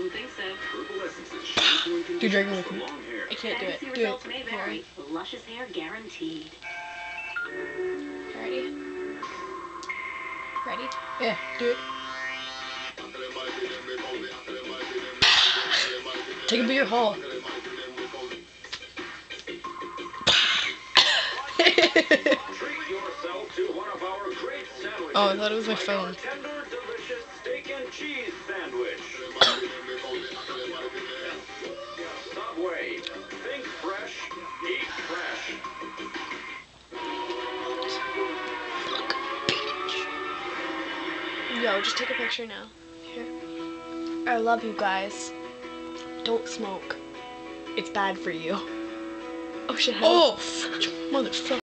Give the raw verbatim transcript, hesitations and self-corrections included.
Don't think so. Do dragon with me. I can't do it. Fantasy Do results it. may vary. Luscious hair guaranteed. Ready? Ready? Yeah, do it. Take a bigger haul. Oh, I thought it was my phone. Tender, delicious steak and cheese sandwich. Subway. Think fresh, eat fresh. Yo, just take a picture now. Here. I love you guys. Don't smoke. It's bad for you. Oh shit. Oh, motherfucker.